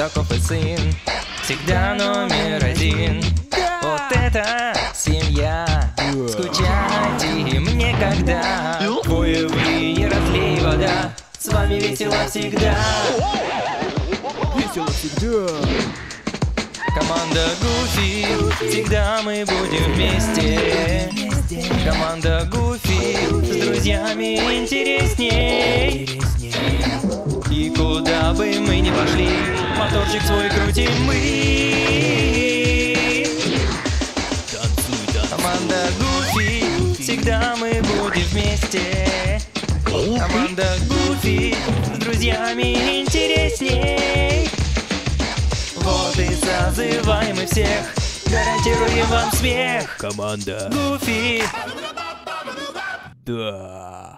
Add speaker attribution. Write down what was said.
Speaker 1: таков и сын, всегда номер один. Вот это семья, скучать им некогда. Двое вы, не разлей вода, с вами весело всегда.
Speaker 2: Весело всегда.
Speaker 1: Команда Гуфи, всегда мы будем вместе. Команда Гуфи, с друзьями интересней. И куда бы мы ни пошли, моторчик свой крутим мы. Команда Гуфи, всегда мы будем вместе. Команда Гуфи, с друзьями интересней. Вот и созываем мы всех, гарантируем вам смех.
Speaker 2: Команда
Speaker 1: Гуфи.
Speaker 2: Да.